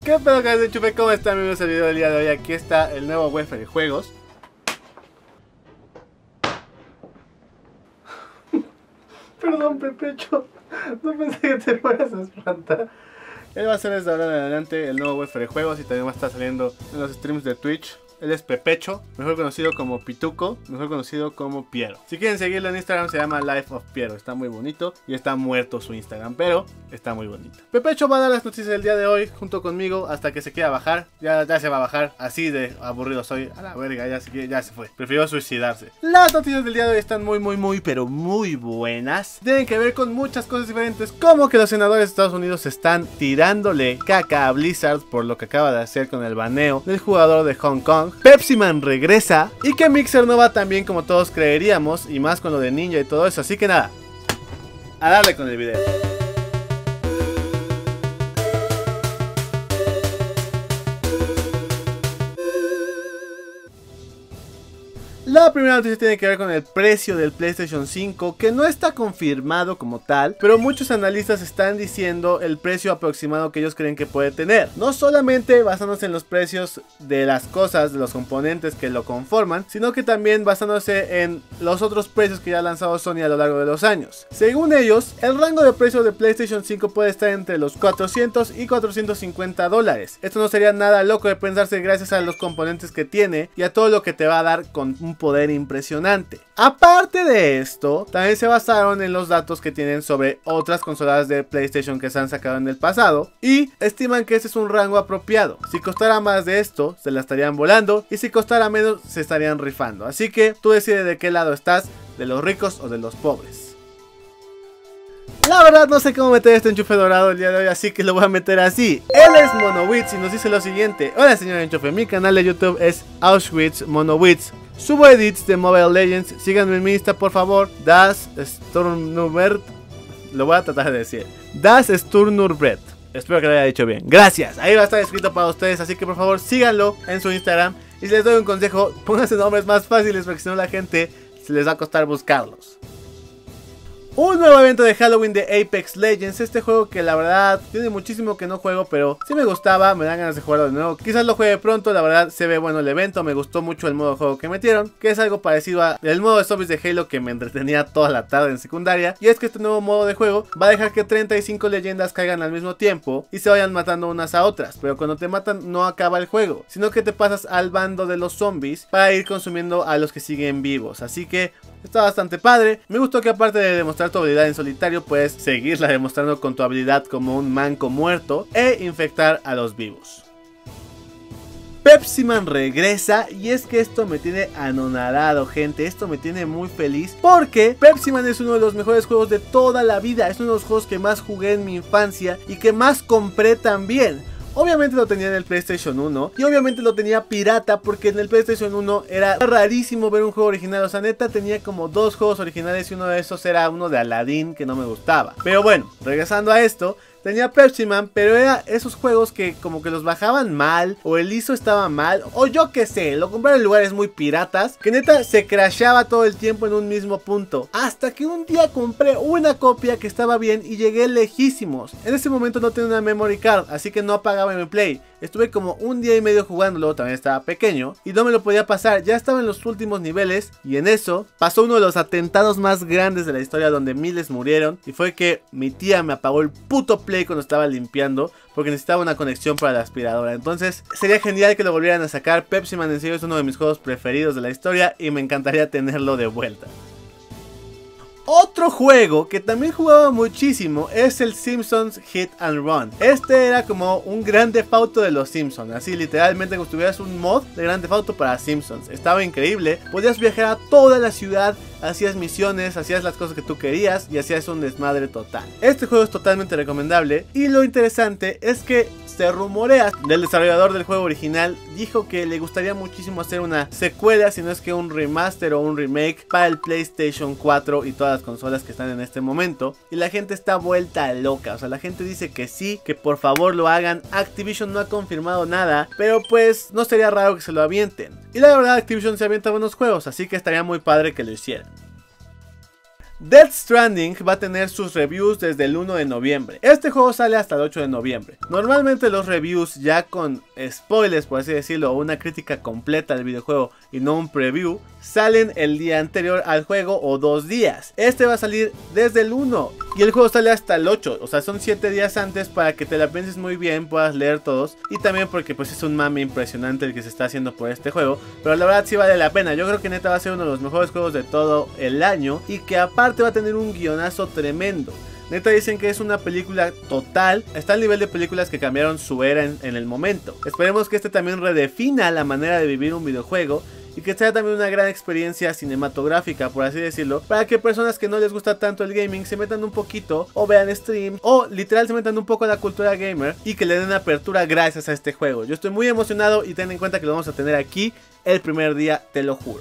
¿Qué pedo, que de Chupe? ¿Cómo están? Bienvenidos al video del día de hoy. Aquí está el nuevo Weffer de juegos. Perdón, Pepecho, no pensé que te fueras a espantar. Él va a ser desde ahora en adelante el nuevo Weffer de juegos y también va a estar saliendo en los streams de Twitch. Él es Pepecho, mejor conocido como Pituco, mejor conocido como Piero. Si quieren seguirlo en Instagram, se llama Life of Piero. Está muy bonito y está muerto su Instagram, pero está muy bonito. Pepecho va a dar las noticias del día de hoy junto conmigo hasta que se quiera bajar. Ya se va a bajar, así de aburrido soy. A la verga, ya se fue. Prefirió suicidarse. Las noticias del día de hoy están pero muy buenas. Tienen que ver con muchas cosas diferentes, como que los senadores de Estados Unidos están tirándole caca a Blizzard por lo que acaba de hacer con el baneo del jugador de Hong Kong. Pepsi Man regresa y que Mixer no va tan bien como todos creeríamos, y más con lo de Ninja y todo eso. Así que nada, a darle con el video. La primera noticia tiene que ver con el precio del PlayStation 5, que no está confirmado como tal, pero muchos analistas están diciendo el precio aproximado que ellos creen que puede tener. No solamente basándose en los precios de las cosas, de los componentes que lo conforman, sino que también basándose en los otros precios que ya ha lanzado Sony a lo largo de los años. Según ellos, el rango de precio de PlayStation 5 puede estar entre los 400 y 450 dólares. Esto no sería nada loco de pensarse gracias a los componentes que tiene y a todo lo que te va a dar con un poder impresionante. Aparte de esto, también se basaron en los datos que tienen sobre otras consolas de PlayStation que se han sacado en el pasado y estiman que ese es un rango apropiado. Si costara más de esto, se la estarían volando, y si costara menos, se estarían rifando. Así que tú decides de qué lado estás, de los ricos o de los pobres. La verdad no sé cómo meter este enchufe dorado el día de hoy, así que lo voy a meter así. Él es Monowitz y nos dice lo siguiente: hola señor enchufe, mi canal de YouTube es Auschwitz Monowitz. Subo edits de Mobile Legends, síganme en mi Insta por favor, Das Sturnurbert. Lo voy a tratar de decir, Das Sturnurbert. Espero que lo haya dicho bien, gracias. Ahí va a estar escrito para ustedes, así que por favor síganlo en su Instagram. Y si les doy un consejo, pónganse nombres más fáciles, porque si no la gente se les va a costar buscarlos. Un nuevo evento de Halloween de Apex Legends, este juego que la verdad tiene muchísimo que no juego, pero sí me gustaba, me dan ganas de jugarlo de nuevo. Quizás lo juegue pronto, la verdad se ve bueno el evento, me gustó mucho el modo de juego que metieron, que es algo parecido al modo de zombies de Halo que me entretenía toda la tarde en secundaria. Y es que este nuevo modo de juego va a dejar que 35 leyendas caigan al mismo tiempo y se vayan matando unas a otras, pero cuando te matan no acaba el juego, sino que te pasas al bando de los zombies para ir consumiendo a los que siguen vivos. Así que está bastante padre. Me gustó que aparte de demostrar tu habilidad en solitario, puedes seguirla demostrando con tu habilidad como un manco muerto e infectar a los vivos. Pepsi Man regresa, y es que esto me tiene anonadado, gente. Esto me tiene muy feliz porque Pepsi Man es uno de los mejores juegos de toda la vida. Es uno de los juegos que más jugué en mi infancia y que más compré también. Obviamente lo tenía en el PlayStation 1 y obviamente lo tenía pirata, porque en el PlayStation 1 era rarísimo ver un juego original. O sea, neta tenía como 2 juegos originales y uno de esos era uno de Aladdin que no me gustaba. Pero bueno, regresando a esto, tenía Pepsi Man, pero era esos juegos que como que los bajaban mal, o el ISO estaba mal, o yo qué sé, lo compraron en lugares muy piratas, que neta se crashaba todo el tiempo en un mismo punto. Hasta que un día compré una copia que estaba bien y llegué lejísimos. En ese momento no tenía una memory card, así que no apagaba mi Play. Estuve como un día y medio jugándolo, también estaba pequeño y no me lo podía pasar, ya estaba en los últimos niveles, y en eso pasó uno de los atentados más grandes de la historia, donde miles murieron, y fue que mi tía me apagó el puto Play cuando estaba limpiando porque necesitaba una conexión para la aspiradora. Entonces sería genial que lo volvieran a sacar. Pepsi Man en serio es uno de mis juegos preferidos de la historia y me encantaría tenerlo de vuelta. Otro juego que también jugaba muchísimo es el Simpsons Hit and Run. Este era como un Grand Theft Auto de los Simpsons, así literalmente como si tuvieras un mod de Grand Theft Auto para Simpsons. Estaba increíble, podías viajar a toda la ciudad, hacías misiones, hacías las cosas que tú querías y hacías un desmadre total. Este juego es totalmente recomendable, y lo interesante es que se rumorea del desarrollador del juego original, dijo que le gustaría muchísimo hacer una secuela, si no es que un remaster o un remake para el PlayStation 4 y todas las consolas que están en este momento. Y la gente está vuelta loca, o sea, la gente dice que sí, que por favor lo hagan. Activision no ha confirmado nada, pero pues no sería raro que se lo avienten. Y la verdad, Activision se avienta buenos juegos, así que estaría muy padre que lo hicieran. Death Stranding va a tener sus reviews desde el 1 de noviembre. Este juego sale hasta el 8 de noviembre. Normalmente los reviews ya con spoilers, por así decirlo, o una crítica completa del videojuego y no un preview, salen el día anterior al juego o 2 días. Este va a salir desde el 1 y el juego sale hasta el 8. O sea, son 7 días antes para que te la pienses muy bien, puedas leer todos. Y también porque pues es un mame impresionante el que se está haciendo por este juego. Pero la verdad sí vale la pena. Yo creo que neta va a ser uno de los mejores juegos de todo el año. Y que aparte va a tener un guionazo tremendo. Neta dicen que es una película total, está al nivel de películas que cambiaron su era en el momento. Esperemos que este también redefina la manera de vivir un videojuego y que sea también una gran experiencia cinematográfica, por así decirlo, para que personas que no les gusta tanto el gaming se metan un poquito o vean stream o literal se metan un poco a la cultura gamer y que le den apertura gracias a este juego. Yo estoy muy emocionado y ten en cuenta que lo vamos a tener aquí el primer día, te lo juro.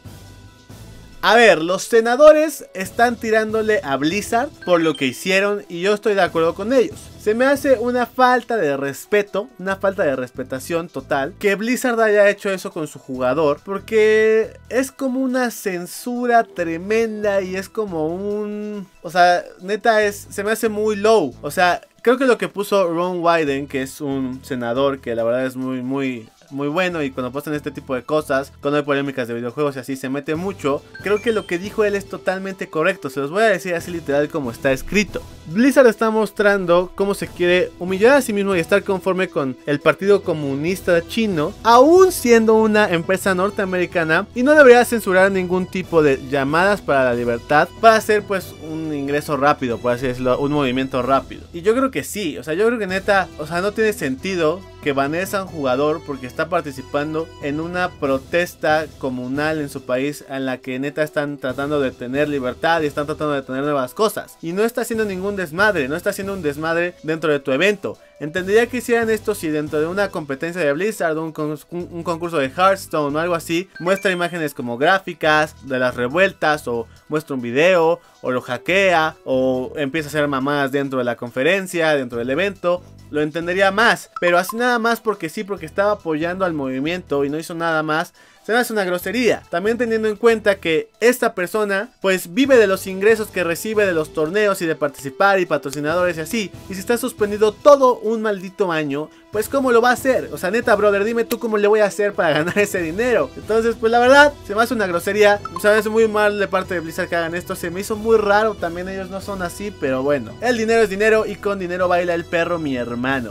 A ver, los senadores están tirándole a Blizzard por lo que hicieron y yo estoy de acuerdo con ellos. Se me hace una falta de respeto, una falta de respetación total que Blizzard haya hecho eso con su jugador, porque es como una censura tremenda y es como un... O sea, neta se me hace muy low. O sea, creo que lo que puso Ron Wyden, que es un senador que la verdad es muy bueno y cuando pasan este tipo de cosas, cuando hay polémicas de videojuegos y así se mete mucho, creo que lo que dijo él es totalmente correcto. Se los voy a decir así literal como está escrito. Blizzard está mostrando cómo se quiere humillar a sí mismo y estar conforme con el Partido Comunista Chino, aún siendo una empresa norteamericana, y no debería censurar ningún tipo de llamadas para la libertad para hacer pues un ingreso rápido, por así decirlo, un movimiento rápido. Y yo creo que sí, o sea, yo creo que neta, o sea, no tiene sentido que baneen a un jugador porque está participando en una protesta comunal en su país en la que neta están tratando de tener libertad y están tratando de tener nuevas cosas. Y no está haciendo ningún desmadre, no está haciendo un desmadre dentro de tu evento. Entendería que hicieran esto si dentro de una competencia de Blizzard, un concurso de Hearthstone o algo así, muestra imágenes como gráficas de las revueltas o muestra un video o lo hackea o empieza a hacer mamadas dentro de la conferencia, dentro del evento. Lo entendería más, pero así nada más porque sí, porque estaba apoyando al movimiento y no hizo nada más, se me hace una grosería. También teniendo en cuenta que esta persona pues vive de los ingresos que recibe de los torneos y de participar y patrocinadores y así, y si está suspendido todo un maldito año, pues ¿cómo lo va a hacer? O sea, neta, brother, dime tú cómo le voy a hacer para ganar ese dinero. Entonces, pues la verdad, se me hace una grosería. Se me hace muy mal de parte de Blizzard que hagan esto. Se me hizo muy raro, también ellos no son así, pero bueno. El dinero es dinero y con dinero baila el perro, mi hermano.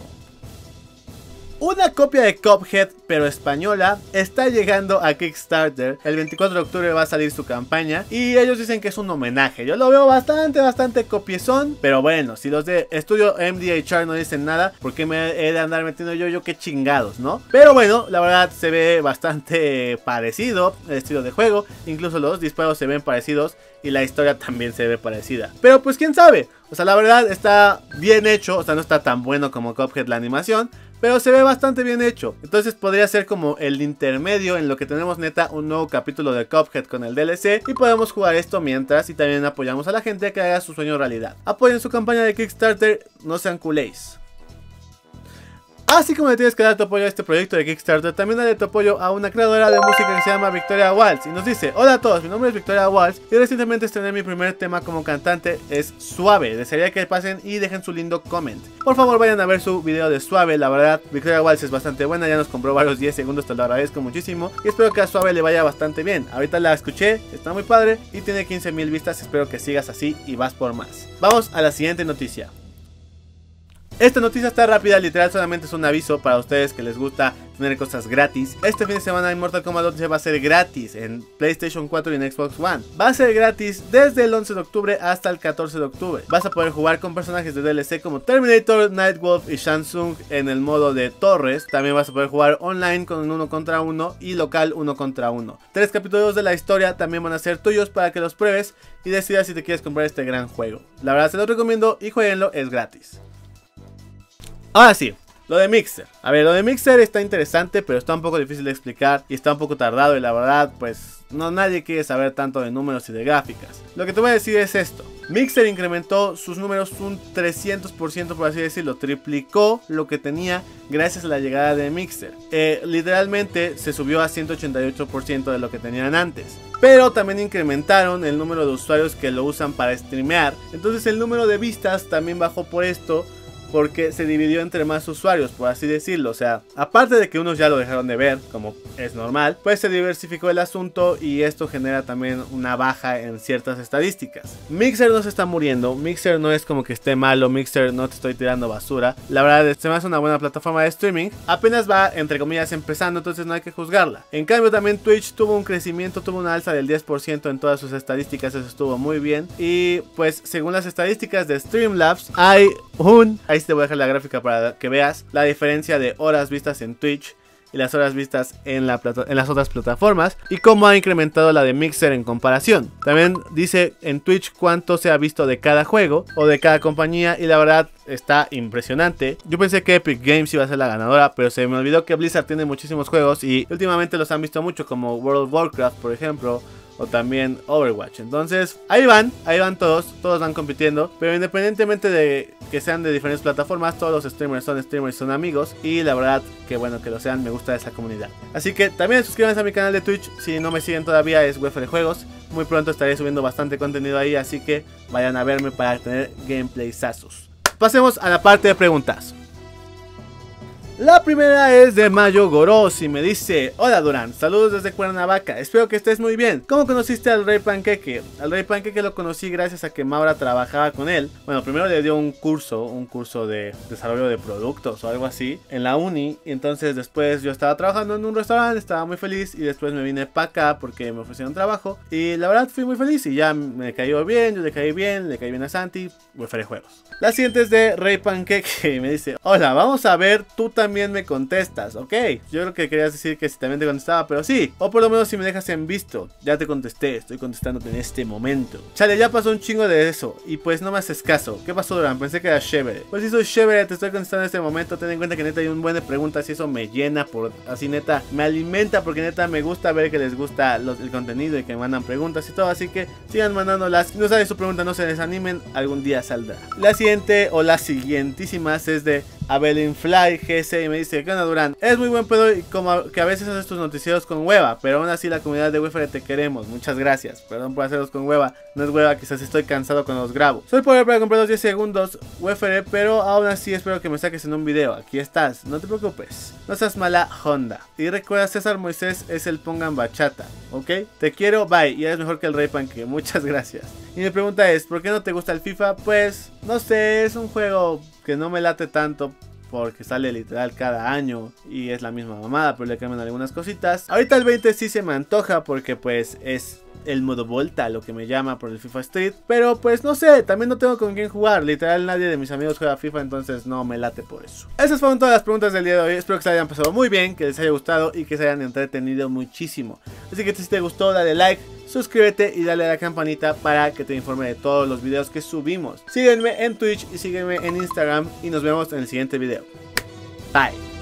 Una copia de Cuphead, pero española, está llegando a Kickstarter. El 24 de octubre va a salir su campaña y ellos dicen que es un homenaje. Yo lo veo bastante copiezón, pero bueno, si los de estudio MDHR no dicen nada, ¿por qué me he de andar metiendo yo qué chingados, no? Pero bueno, la verdad se ve bastante parecido el estilo de juego, incluso los disparos se ven parecidos y la historia también se ve parecida. Pero pues quién sabe, o sea, la verdad está bien hecho, o sea, no está tan bueno como Cuphead la animación, pero se ve bastante bien hecho. Entonces podría ser como el intermedio en lo que tenemos neta un nuevo capítulo de Cuphead con el DLC. Y podemos jugar esto mientras y también apoyamos a la gente a que haga su sueño realidad. Apoyen su campaña de Kickstarter, no sean culés. Así como le tienes que dar tu apoyo a este proyecto de Kickstarter, también dale tu apoyo a una creadora de música que se llama Victoria Waltz. Y nos dice: hola a todos, mi nombre es Victoria Waltz y recientemente estrené mi primer tema como cantante, es Suave. Desearía que pasen y dejen su lindo comment. Por favor vayan a ver su video de Suave, la verdad Victoria Waltz es bastante buena, ya nos compró varios 10 segundos, te lo agradezco muchísimo. Y espero que a Suave le vaya bastante bien. Ahorita la escuché, está muy padre y tiene 15,000 vistas, espero que sigas así y vas por más. Vamos a la siguiente noticia. Esta noticia está rápida, literal solamente es un aviso para ustedes que les gusta tener cosas gratis. Este fin de semana en Mortal Kombat 11 va a ser gratis en PlayStation 4 y en Xbox One. Va a ser gratis desde el 11 de octubre hasta el 14 de octubre. Vas a poder jugar con personajes de DLC como Terminator, Nightwolf y Shang Tsung en el modo de torres. También vas a poder jugar online con un 1 contra 1 y local 1 contra 1. 3 capítulos de la historia también van a ser tuyos para que los pruebes y decidas si te quieres comprar este gran juego. La verdad se los recomiendo y jueguenlo, es gratis. Ahora sí, lo de Mixer. A ver, lo de Mixer está interesante, pero está un poco difícil de explicar y está un poco tardado y la verdad, pues no nadie quiere saber tanto de números y de gráficas. Lo que te voy a decir es esto. Mixer incrementó sus números un 300%, por así decirlo, triplicó lo que tenía gracias a la llegada de Mixer. Literalmente se subió a 188% de lo que tenían antes. Pero también incrementaron el número de usuarios que lo usan para streamear. Entonces el número de vistas también bajó por esto, porque se dividió entre más usuarios, por así decirlo. O sea, aparte de que unos ya lo dejaron de ver, como es normal, pues se diversificó el asunto y esto genera también una baja en ciertas estadísticas. Mixer no se está muriendo, Mixer no es como que esté malo, Mixer no te estoy tirando basura. La verdad, se me hace una buena plataforma de streaming. Apenas va, entre comillas, empezando, entonces no hay que juzgarla. En cambio, también Twitch tuvo un crecimiento, tuvo una alza del 10% en todas sus estadísticas, eso estuvo muy bien. Y pues, según las estadísticas de Streamlabs, ahí te voy a dejar la gráfica para que veas la diferencia de horas vistas en Twitch y las horas vistas en las otras plataformas y cómo ha incrementado la de Mixer en comparación. También dice en Twitch cuánto se ha visto de cada juego o de cada compañía y la verdad está impresionante. Yo pensé que Epic Games iba a ser la ganadora, pero se me olvidó que Blizzard tiene muchísimos juegos y últimamente los han visto mucho, como World of Warcraft, por ejemplo, o también Overwatch. Entonces ahí van todos van compitiendo, pero independientemente de que sean de diferentes plataformas, todos los streamers son amigos y la verdad que bueno que lo sean, me gusta esa comunidad. Así que también suscríbanse a mi canal de Twitch, si no me siguen todavía, es Wefere Juegos. Muy pronto estaré subiendo bastante contenido ahí, así que vayan a verme para tener gameplayazos. Pasemos a la parte de preguntas. La primera es de Mayo Goros y me dice: hola Durán, saludos desde Cuernavaca, espero que estés muy bien. ¿Cómo conociste al Rey Panqueque? Al Rey Panqueque lo conocí gracias a que Maura trabajaba con él. Bueno, primero le dio un curso de desarrollo de productos o algo así en la uni. Y entonces después yo estaba trabajando en un restaurante, estaba muy feliz y después me vine para acá porque me ofrecieron trabajo. Y la verdad fui muy feliz y ya me cayó bien, yo le caí bien a Santi, Wefere Juegos. La siguiente es de Rey Panqueque y me dice: hola, vamos a ver, tú también me contestas, ok. Yo creo que querías decir que si también te contestaba, pero sí. O por lo menos si me dejas en visto. Ya te contesté, estoy contestándote en este momento. Chale, ya pasó un chingo de eso y pues no me haces caso. ¿Qué pasó, Durán? Pensé que era chévere. Pues sí soy chévere, te estoy contestando en este momento. Ten en cuenta que neta hay un buen de preguntas y eso me llena, así neta me alimenta, porque neta me gusta ver que les gusta el contenido y que me mandan preguntas y todo. Así que sigan mandándolas. Si no sale su pregunta, no se desanimen, algún día saldrá. La siguiente o las siguientísimas es de Abelinfly GC y me dice: ¿qué onda, Durán? Es muy buen pedo y como que a veces haces tus noticieros con hueva, pero aún así la comunidad de Wefere te queremos. Muchas gracias. Perdón por hacerlos con hueva. No es hueva, quizás estoy cansado cuando los grabo. Soy pobre para comprar los 10 segundos, Wefere, pero aún así espero que me saques en un video. Aquí estás, no te preocupes. No seas mala Honda. Y recuerda, César Moisés es el Pongan Bachata, ¿ok? Te quiero, bye. Y eres mejor que el Rey Panque. Muchas gracias. Y mi pregunta es: ¿por qué no te gusta el FIFA? Pues, no sé, es un juego que no me late tanto porque sale literal cada año y es la misma mamada, pero le cambian algunas cositas. Ahorita el 20 sí se me antoja porque pues es el modo Volta lo que me llama por el FIFA Street, pero pues no sé, también no tengo con quién jugar, literal nadie de mis amigos juega FIFA, entonces no me late por eso. Esas fueron todas las preguntas del día de hoy, espero que se hayan pasado muy bien, que les haya gustado y que se hayan entretenido muchísimo. Así que si te gustó, dale like, suscríbete y dale a la campanita para que te informe de todos los videos que subimos. Sígueme en Twitch y sígueme en Instagram y nos vemos en el siguiente video. Bye.